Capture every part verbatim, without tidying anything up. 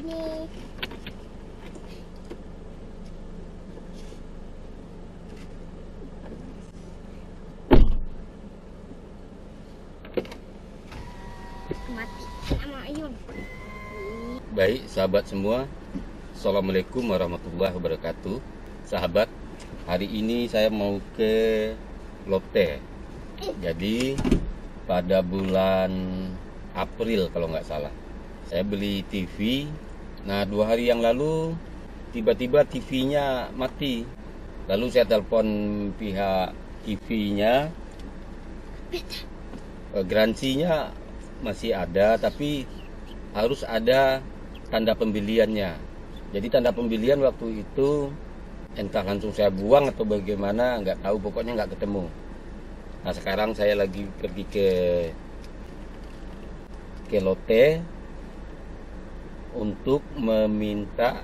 sini. Mati sama Ayun. Baik sahabat semua, Assalamualaikum warahmatullahi wabarakatuh. Sahabat, hari ini saya mau ke Lotte. Jadi pada bulan April kalau nggak salah, saya beli T V. Nah, dua hari yang lalu tiba-tiba T V-nya mati. Lalu saya telepon pihak T V-nya, garansinya masih ada, tapi harus ada tanda pembeliannya. Jadi tanda pembelian waktu itu entah langsung saya buang atau bagaimana, nggak tahu, pokoknya nggak ketemu. Nah, sekarang saya lagi pergi ke ke Lotte untuk meminta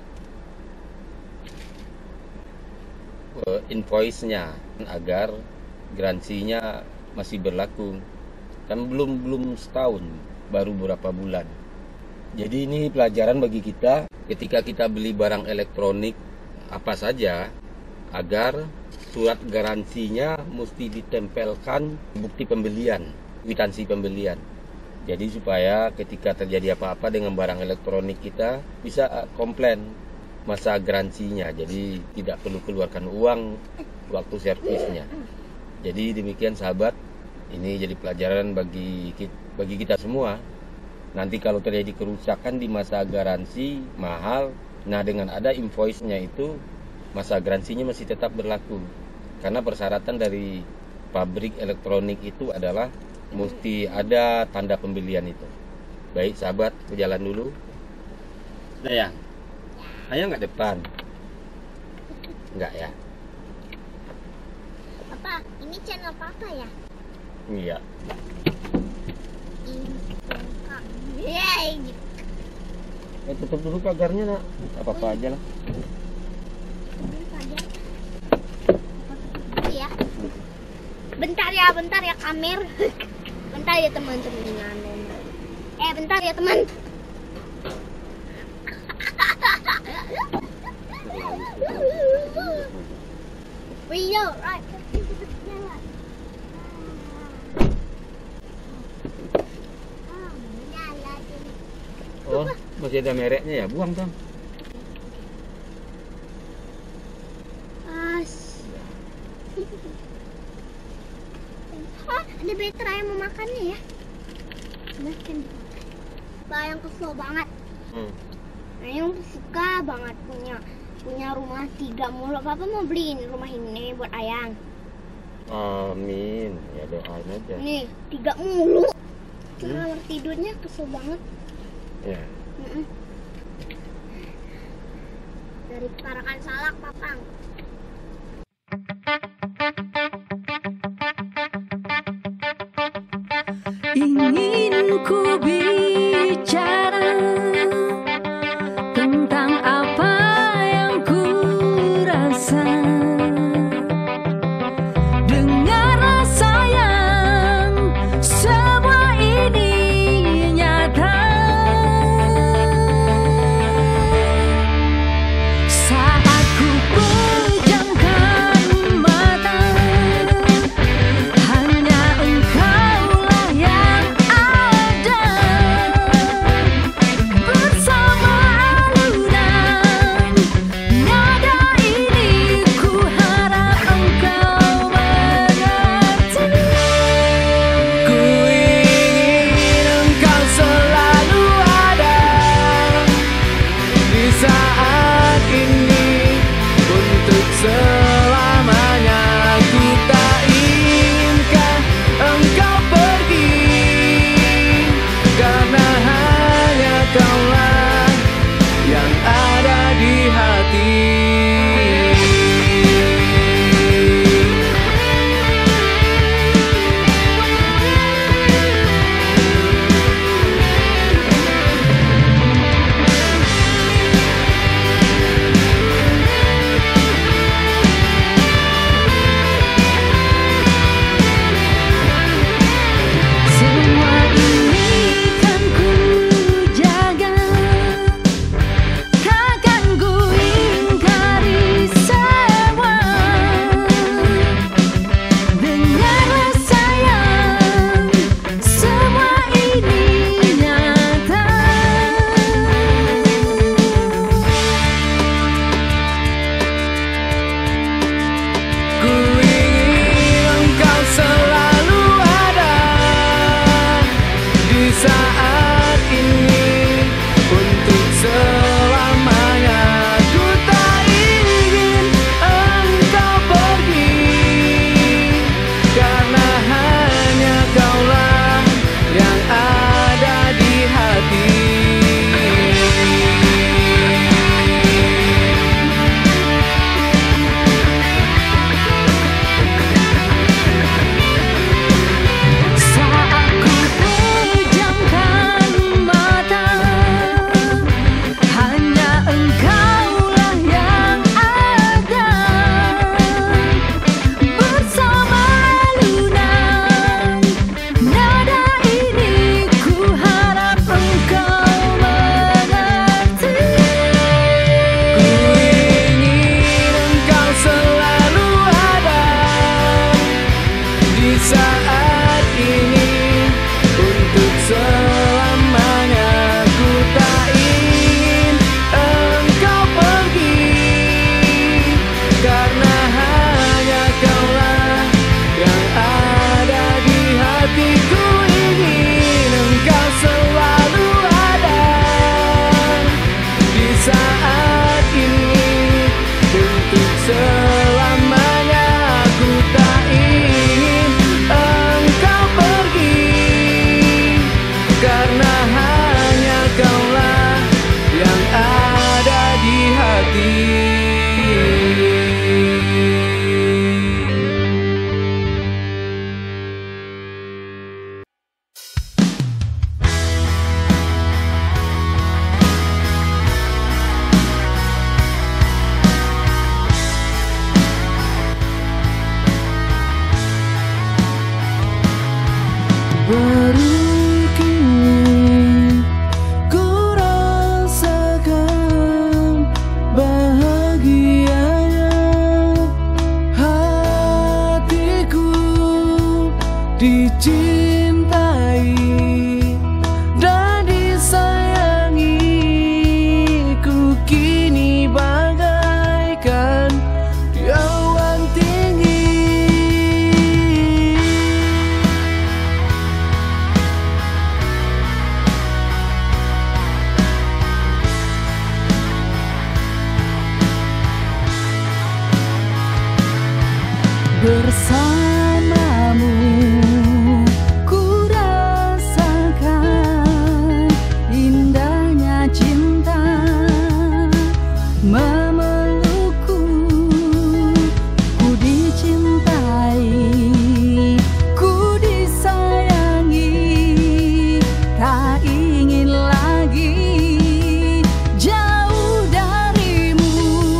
uh, invoice-nya agar garansinya masih berlaku. Kan belum belum setahun, baru beberapa bulan. Jadi ini pelajaran bagi kita ketika kita beli barang elektronik apa saja, agar surat garansinya mesti ditempelkan bukti pembelian, kwitansi pembelian. Jadi supaya ketika terjadi apa-apa dengan barang elektronik kita bisa komplain masa garansinya. Jadi tidak perlu keluarkan uang waktu servisnya. Jadi demikian sahabat, ini jadi pelajaran bagi bagi kita semua. Nanti kalau terjadi kerusakan di masa garansi mahal, nah dengan ada invoice-nya itu masa garansinya masih tetap berlaku. Karena persyaratan dari pabrik elektronik itu adalah mesti ada tanda pembelian itu. Baik sahabat, ke jalan dulu. Sayang, ayah nggak depan? Nggak ya? Papa, ini channel Papa ya? Iya. Yeay. Eh, tutup dulu pagarnya nak. Apa-apa aja lah. Ya. Bentar ya, bentar ya kamer. Bentar ya teman-teman. Eh, bentar ya teman. Rio, right. Oh, masih ada mereknya ya? Buang, Tom. As. Oh, ada betra yang mau makannya ya? Makan. Bayang kesel banget. Hmm. Ayang suka banget punya punya rumah tiga mulu. Papa mau beliin rumah ini buat Ayang. Amin. Ya doain aja. Nih, tiga mulu. Hmm. Kamar tidurnya kesel banget. Ya. Mm-mm. Dari Parakan Salak, Papang. Ingin ku bicara tentang apa yang ku rasa. Dengarlah sayang, semua ini nyata. Saat ku pejam bersamamu ku rasakan indahnya cinta memelukku, ku dicintai, ku disayangi, tak ingin lagi jauh darimu.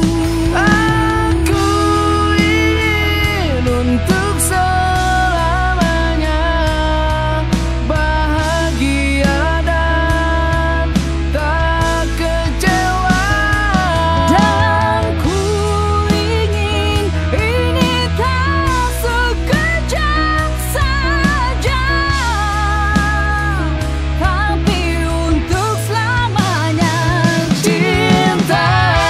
Aku ingin untuk selamanya bahagia dan tak kecewa. Dan ku ingin ini tak sekejap saja, tapi untuk selamanya cinta.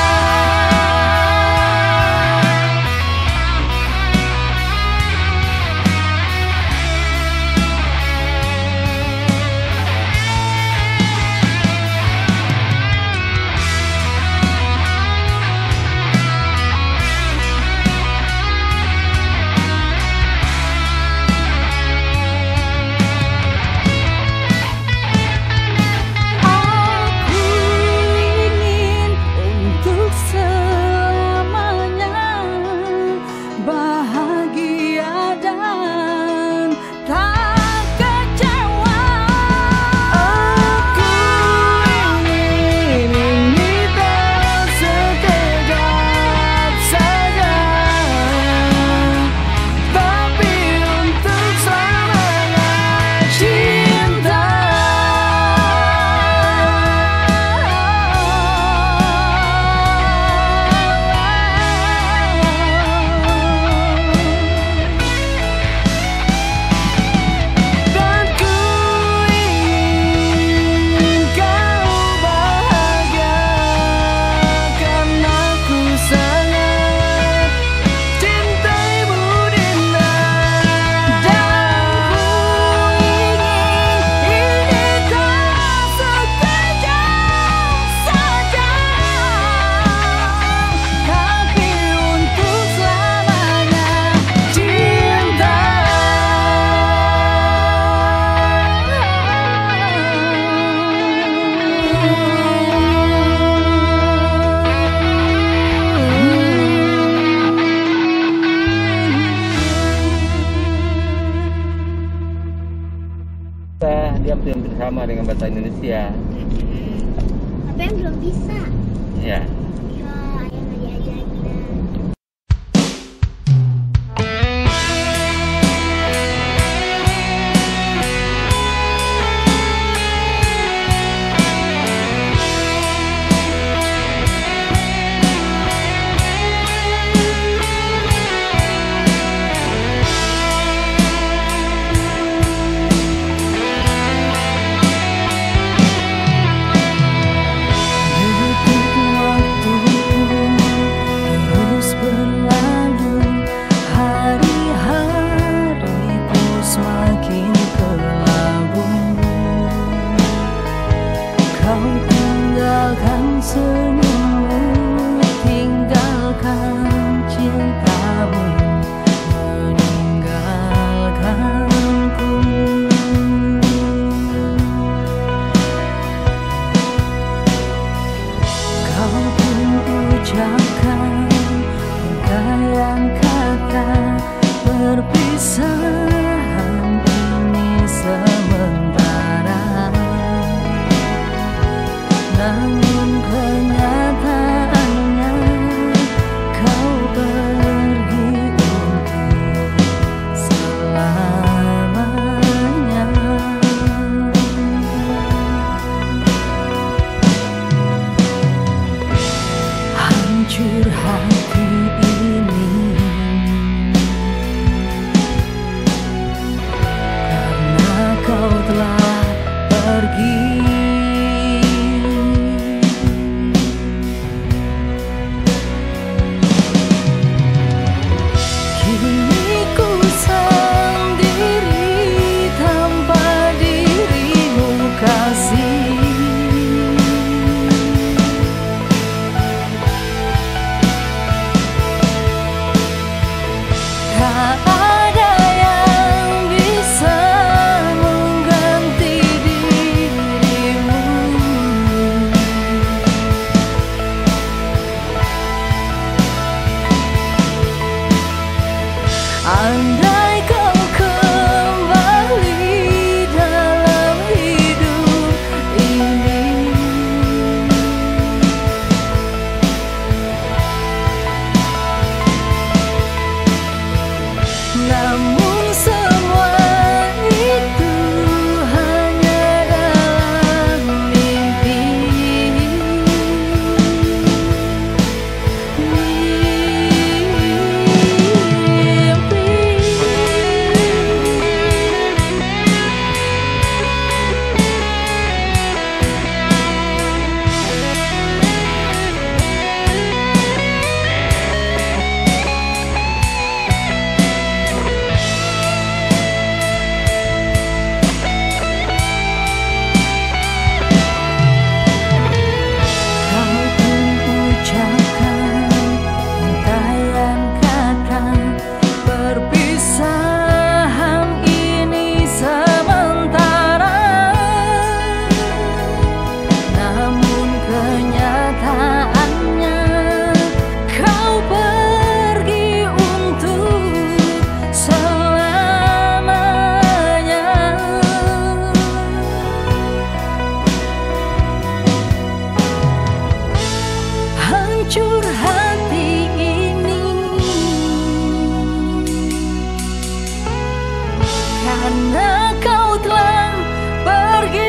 Aku ingin untuk selamanya bahagia dan tak kecewa. Aku ingin ini tak sekejap saja, tapi untuk selamanya cinta. Dan ku ingin kau bahagia karena ku sangat cintaimu Dinda. Dan ku ingin ini tak sekejap saja, tapi untuk selamanya cinta. Kita diam-diam bersama dengan bahasa Indonesia. Tapi yang belum bisa. Ya. Ya, ayah nggak diajarin. Detik waktu terus berlalu, hari-hariku semakin kelabu. Kau tinggalkan senyummu, tinggalkan cintamu, meninggalkanku. Kau pun ucapkan rangkaian kata perpisahan ini sementara. Namun kenyataannya kau pergi untuk selamanya. Hancur hati ini karena kau telah pergi. Kini ku sendiri tanpa dirimu kasih. hancur hati ini, karena kau telah pergi.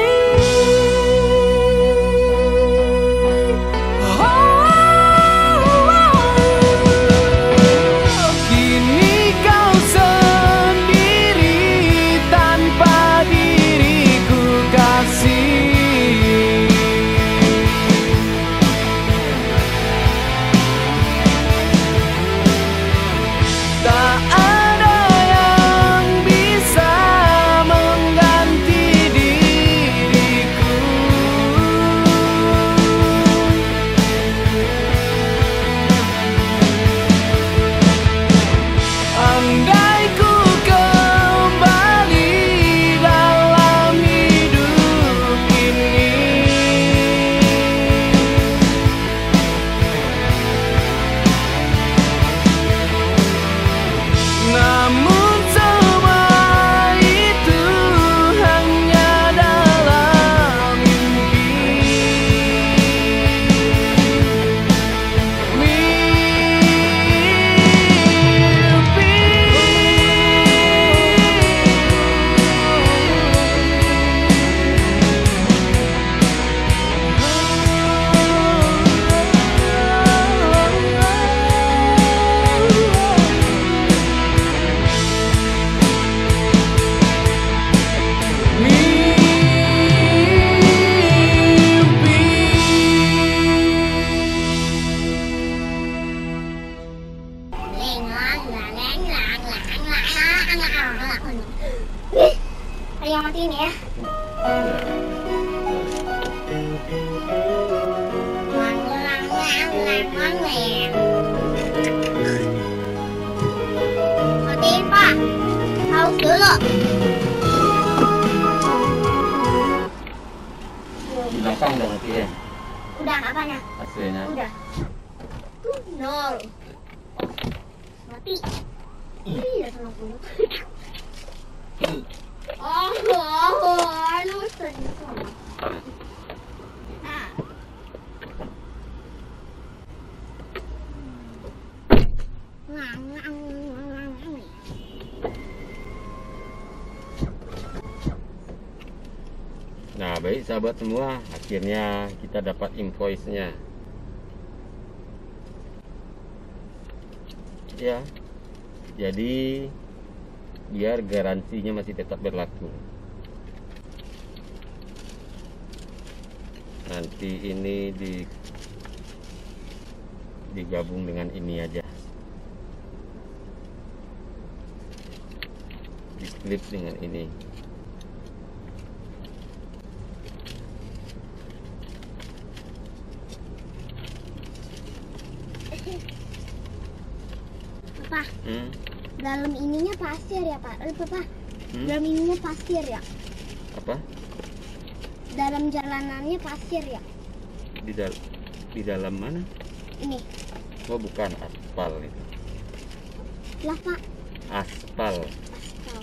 Ayo matiin ya. Matiin Pak. Haus dulu. Belakang udah mati ya? Udah apanya? Hasilnya. Udah. Nol. Mati. Iya sama dulu. Oh, oh, lu sentuh. Nah. Ngang, ngang, ngang, ngang. Nah, baik sahabat semua, akhirnya kita dapat invoice-nya. Ya. Jadi biar garansinya masih tetap berlaku. Nanti ini di digabung dengan ini aja, diklip dengan ini. Papa, Hmm? dalam ininya pasir ya Pak? Eh, Papa, Hmm? dalam ininya pasir ya? Apa? Dalam jalanannya pasir ya? Di dal di dalam mana? Ini. Oh, bukan aspal itu. Lah Pak, Aspal. aspal.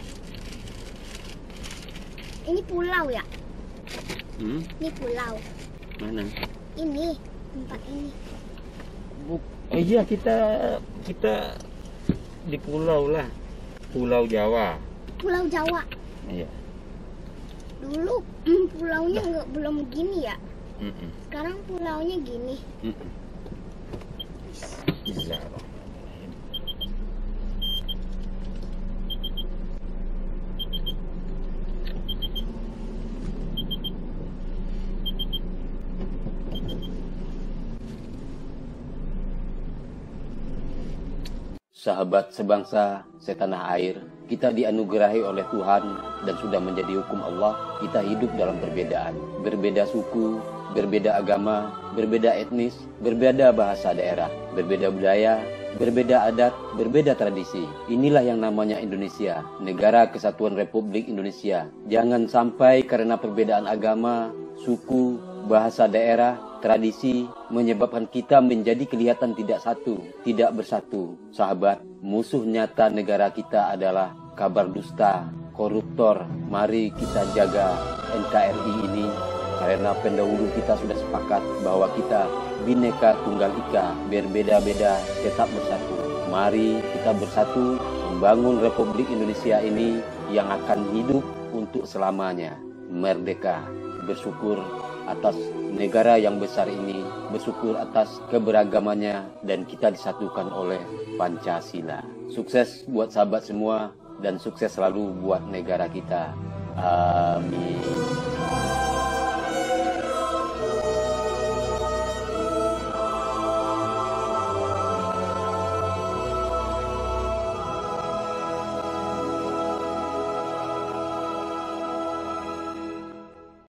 Ini pulau ya? Hmm? Ini pulau. Mana? Ini tempat ini. Buk oh iya, kita kita di pulau lah. Pulau Jawa. Pulau Jawa. Iya. Dulu mm, pulaunya nggak belum gini ya. Mm-mm. Sekarang pulaunya gini. Mm-mm. Bisa. Sahabat sebangsa, setanah air, kita dianugerahi oleh Tuhan dan sudah menjadi hukum Allah. Kita hidup dalam perbedaan, berbeda suku, berbeda agama, berbeda etnis, berbeda bahasa daerah, berbeda budaya, berbeda adat, berbeda tradisi. Inilah yang namanya Indonesia, Negara Kesatuan Republik Indonesia. Jangan sampai karena perbedaan agama, suku, bahasa daerah, tradisi menyebabkan kita menjadi kelihatan tidak satu, tidak bersatu. Sahabat, musuh nyata negara kita adalah kabar dusta, koruptor. Mari kita jaga N K R I ini karena pendahulu kita sudah sepakat sepakat bahwa kita Bhinneka Tunggal Ika, berbeda-beda tetap bersatu. Mari kita bersatu membangun Republik Indonesia ini yang akan hidup untuk selamanya. Merdeka, bersyukur atas negara yang besar ini, bersyukur atas keberagamannya, dan kita disatukan oleh Pancasila. Sukses buat sahabat semua, dan sukses selalu buat negara kita. Amin.